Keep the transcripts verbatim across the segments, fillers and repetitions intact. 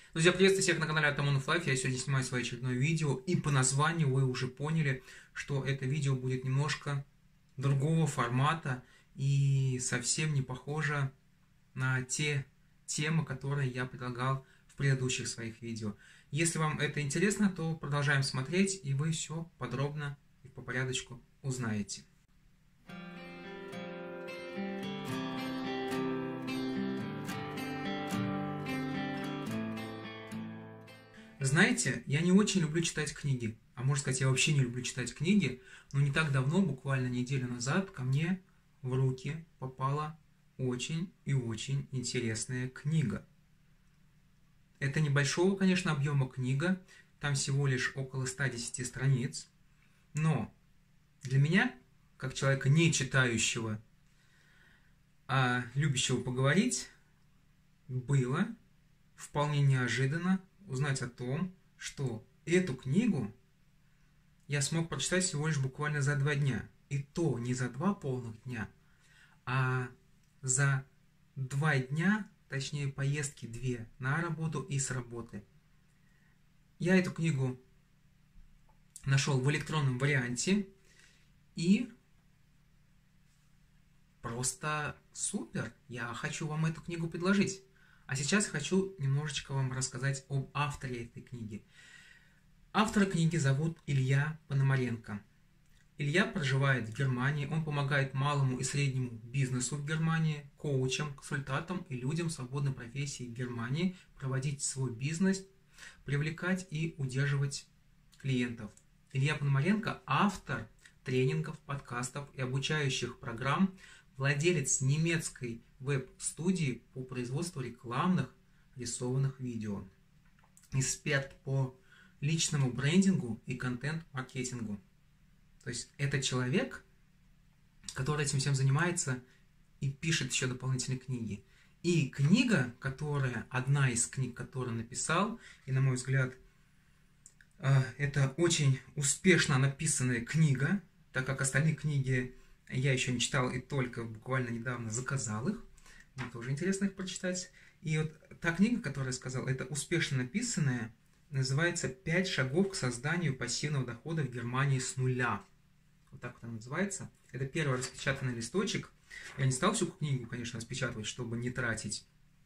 Друзья, приветствую всех на канале Атаманов Лайф. Я сегодня снимаю свое очередное видео, и по названию вы уже поняли, что это видео будет немножко другого формата и совсем не похоже на те темы, которые я предлагал в предыдущих своих видео. Если вам это интересно, то продолжаем смотреть, и вы все подробно и по порядочку узнаете. Знаете, я не очень люблю читать книги, а можно сказать, я вообще не люблю читать книги, но не так давно, буквально неделю назад, ко мне в руки попала очень и очень интересная книга. Это небольшого, конечно, объема книга, там всего лишь около ста десяти страниц, но для меня, как человека не читающего, а любящего поговорить, было вполне неожиданно узнать о том, что эту книгу я смог прочитать всего лишь буквально за два дня. И то не за два полных дня, а за два дня, точнее поездки две, на работу и с работы. Я эту книгу нашел в электронном варианте, и просто супер! Я хочу вам эту книгу предложить. А сейчас хочу немножечко вам рассказать об авторе этой книги. Автора книги зовут Илья Пономаренко. Илья проживает в Германии, он помогает малому и среднему бизнесу в Германии, коучам, консультантам и людям свободной профессии в Германии проводить свой бизнес, привлекать и удерживать клиентов. Илья Пономаренко – автор тренингов, подкастов и обучающих программ, владелец немецкой веб-студии по производству рекламных рисованных видео, эксперт по личному брендингу и контент-маркетингу. То есть это человек, который этим всем занимается и пишет еще дополнительные книги. И книга, которая, одна из книг, которую он написал, и на мой взгляд, это очень успешно написанная книга, так как остальные книги я еще не читал и только буквально недавно заказал их. Мне тоже интересно их прочитать. И вот та книга, которую я сказал, это успешно написанная, называется «Пять шагов к созданию пассивного дохода в Германии с нуля». Вот так вот она называется. Это первый распечатанный листочек. Я не стал всю книгу, конечно, распечатывать, чтобы не тратить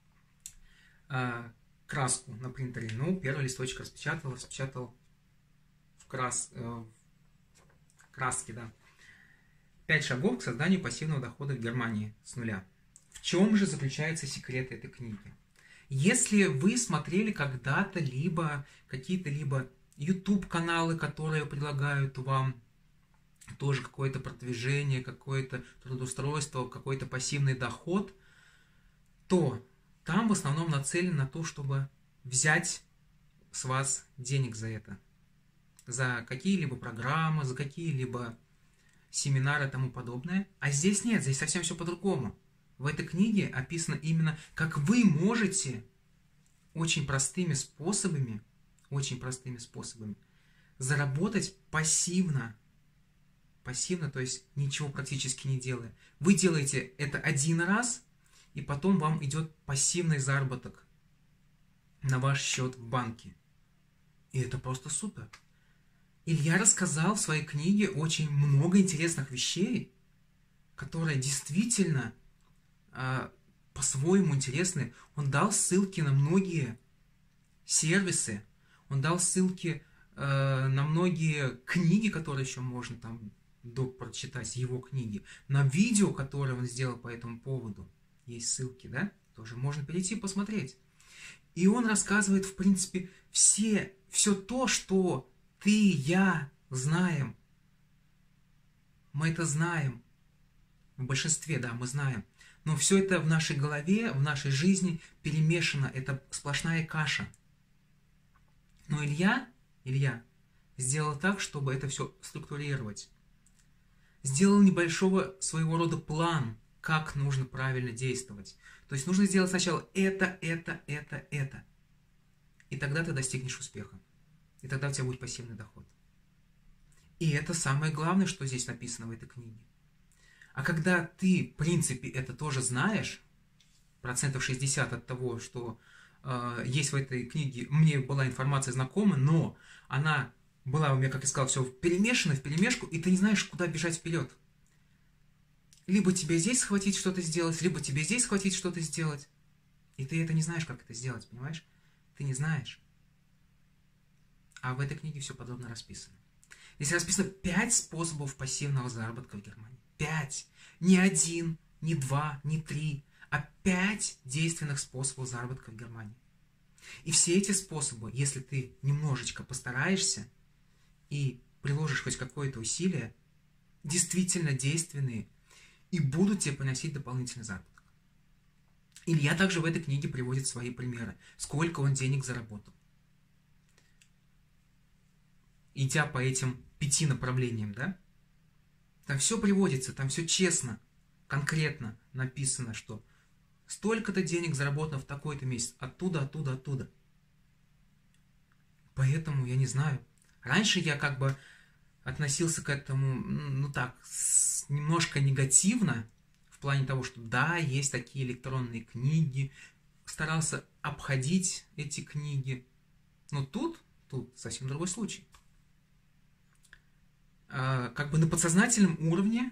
а, краску на принтере. Но первый листочек распечатал, распечатал в, крас, э, в краске, да. Пять шагов к созданию пассивного дохода в Германии с нуля. В чем же заключается секрет этой книги? Если вы смотрели когда-то либо какие-то либо YouTube-каналы, которые предлагают вам тоже какое-то продвижение, какое-то трудоустройство, какой-то пассивный доход, то там в основном нацелено на то, чтобы взять с вас денег за это. За какие-либо программы, за какие-либо семинары и тому подобное. А здесь нет, здесь совсем все по-другому. В этой книге описано именно, как вы можете очень простыми способами, очень простыми способами заработать пассивно. Пассивно, то есть ничего практически не делая. Вы делаете это один раз, и потом вам идет пассивный заработок на ваш счет в банке. И это просто супер. Илья рассказал в своей книге очень много интересных вещей, которые действительно э, по-своему интересны. Он дал ссылки на многие сервисы, он дал ссылки э, на многие книги, которые еще можно там прочитать, его книги, на видео, которое он сделал по этому поводу. Есть ссылки, да? Тоже можно перейти и посмотреть. И он рассказывает, в принципе, все, все то, что ты, я знаем. Мы это знаем. В большинстве, да, мы знаем. Но все это в нашей голове, в нашей жизни перемешано. Это сплошная каша. Но Илья, Илья сделал так, чтобы это все структурировать. Сделал небольшого своего рода план, как нужно правильно действовать. То есть нужно сделать сначала это, это, это, это. И тогда ты достигнешь успеха. И тогда у тебя будет пассивный доход. И это самое главное, что здесь написано в этой книге. А когда ты, в принципе, это тоже знаешь, процентов шестьдесят от того, что э, есть в этой книге, мне была информация знакома, но она была у меня, как я сказал, все перемешано, в перемешку, и ты не знаешь, куда бежать вперед. Либо тебе здесь схватить что-то сделать, либо тебе здесь схватить что-то сделать. И ты это не знаешь, как это сделать, понимаешь? Ты не знаешь. А в этой книге все подробно расписано. Здесь расписано пять способов пассивного заработка в Германии. Пять. Не один, не два, не три, а пять действенных способов заработка в Германии. И все эти способы, если ты немножечко постараешься и приложишь хоть какое-то усилие, действительно действенные и будут тебе приносить дополнительный заработок. Илья также в этой книге приводит свои примеры, сколько он денег заработал. Идя по этим пяти направлениям, да, там все приводится, там все честно, конкретно написано, что столько-то денег заработано в такой-то месяц, оттуда, оттуда, оттуда. Поэтому, я не знаю, раньше я как бы относился к этому, ну так, немножко негативно, в плане того, что да, есть такие электронные книги, старался обходить эти книги, но тут, тут совсем другой случай. Как бы на подсознательном уровне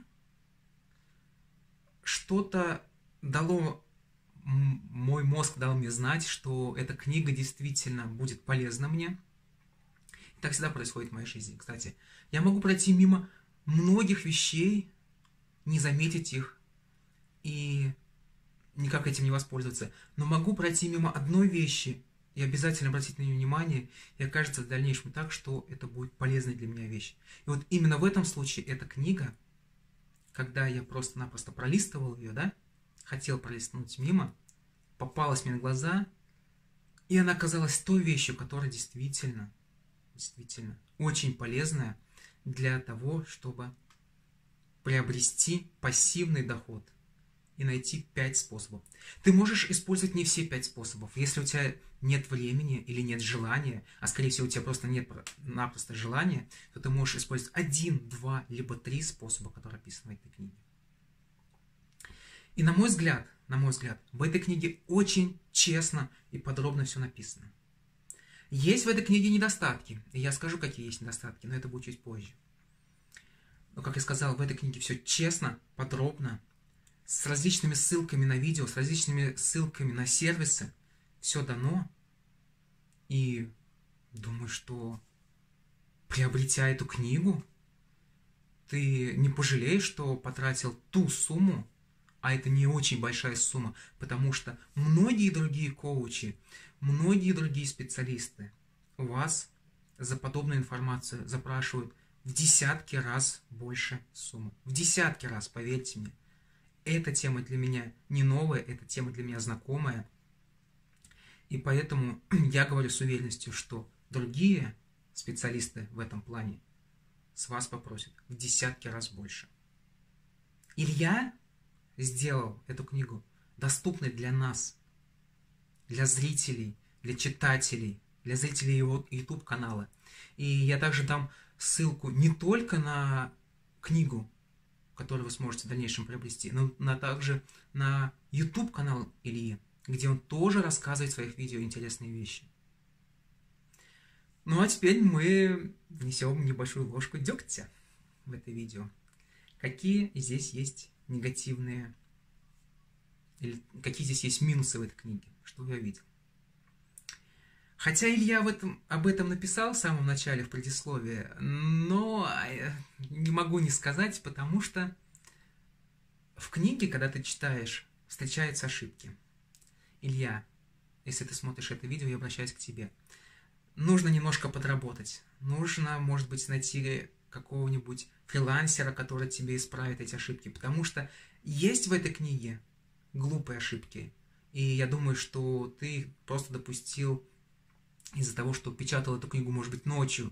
что-то дало, мой мозг дал мне знать, что эта книга действительно будет полезна мне. И так всегда происходит в моей жизни. Кстати, я могу пройти мимо многих вещей, не заметить их и никак этим не воспользоваться. Но могу пройти мимо одной вещи и обязательно обратить на нее внимание, и окажется в дальнейшем так, что это будет полезной для меня вещь. И вот именно в этом случае эта книга, когда я просто-напросто пролистывал ее, да, хотел пролистнуть мимо, попалась мне на глаза, и она оказалась той вещью, которая действительно, действительно очень полезная для того, чтобы приобрести пассивный доход и найти пять способов. Ты можешь использовать не все пять способов. Если у тебя нет времени или нет желания, а скорее всего у тебя просто нет напросто желания, то ты можешь использовать один, два, либо три способа, которые описаны в этой книге. И на мой взгляд, на мой взгляд, в этой книге очень честно и подробно все написано. Есть в этой книге недостатки, и я скажу, какие есть недостатки, но это будет чуть позже. Но, как я сказал, в этой книге все честно, подробно, с различными ссылками на видео, с различными ссылками на сервисы. Все дано. И думаю, что приобретя эту книгу, ты не пожалеешь, что потратил ту сумму, а это не очень большая сумма, потому что многие другие коучи, многие другие специалисты у вас за подобную информацию запрашивают в десятки раз больше суммы. В десятки раз, поверьте мне. Эта тема для меня не новая, эта тема для меня знакомая. И поэтому я говорю с уверенностью, что другие специалисты в этом плане с вас попросят в десятки раз больше. Илья сделал эту книгу доступной для нас, для зрителей, для читателей, для зрителей его YouTube-канала. И я также дам ссылку не только на книгу, который вы сможете в дальнейшем приобрести, но на, также на YouTube-канал Ильи, где он тоже рассказывает в своих видео интересные вещи. Ну а теперь мы внесем небольшую ложку дегтя в это видео. Какие здесь есть негативные, или какие здесь есть минусы в этой книге, что я видел. Хотя Илья в этом, об этом написал в самом начале, в предисловии, но не могу не сказать, потому что в книге, когда ты читаешь, встречаются ошибки. Илья, если ты смотришь это видео, я обращаюсь к тебе. Нужно немножко подработать. Нужно, может быть, найти какого-нибудь фрилансера, который тебе исправит эти ошибки, потому что есть в этой книге глупые ошибки. И я думаю, что ты просто допустил из-за того, что печатал эту книгу, может быть, ночью,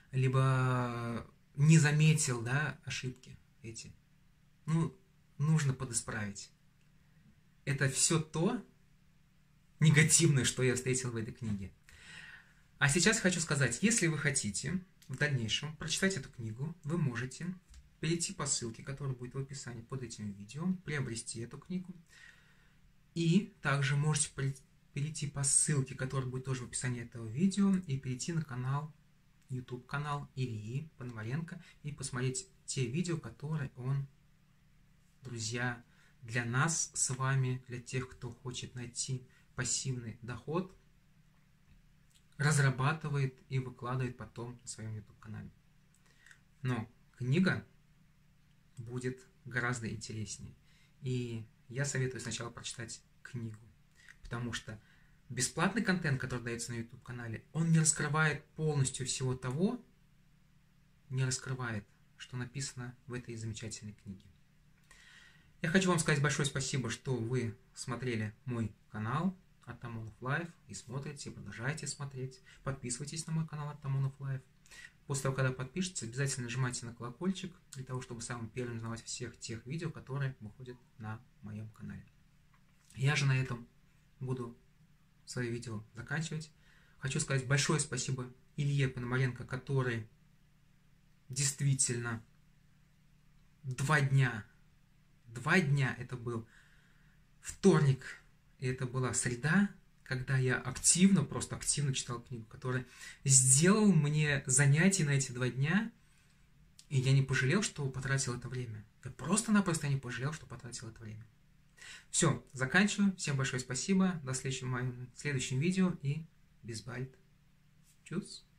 либо не заметил, да, ошибки эти. Ну, нужно подисправить. Это все то негативное, что я встретил в этой книге. А сейчас хочу сказать, если вы хотите в дальнейшем прочитать эту книгу, вы можете перейти по ссылке, которая будет в описании под этим видео, приобрести эту книгу. И также можете перейти по ссылке, которая будет тоже в описании этого видео, и перейти на канал, YouTube канал Ильи Пономаренко, и посмотреть те видео, которые он, друзья, для нас с вами, для тех, кто хочет найти пассивный доход, разрабатывает и выкладывает потом на своем YouTube канале. Но книга будет гораздо интереснее. И я советую сначала прочитать книгу, потому что бесплатный контент, который дается на YouTube канале, он не раскрывает полностью всего того, не раскрывает, что написано в этой замечательной книге. Я хочу вам сказать большое спасибо, что вы смотрели мой канал Артамонов Лайф и смотрите, продолжайте смотреть. Подписывайтесь на мой канал Артамонов Лайф. После того, когда подпишетесь, обязательно нажимайте на колокольчик, для того, чтобы самым первым узнавать всех тех видео, которые выходят на моем канале. Я же на этом буду свое видео заканчивать. Хочу сказать большое спасибо Илье Пономаренко, который действительно два дня, два дня это был вторник, и это была среда, когда я активно, просто активно читал книгу, которая сделал мне занятия на эти два дня, и я не пожалел, что потратил это время. Я просто-напросто не пожалел, что потратил это время. Все, заканчиваю. Всем большое спасибо. До следующего, в следующем видео и bis bald. Tschüss.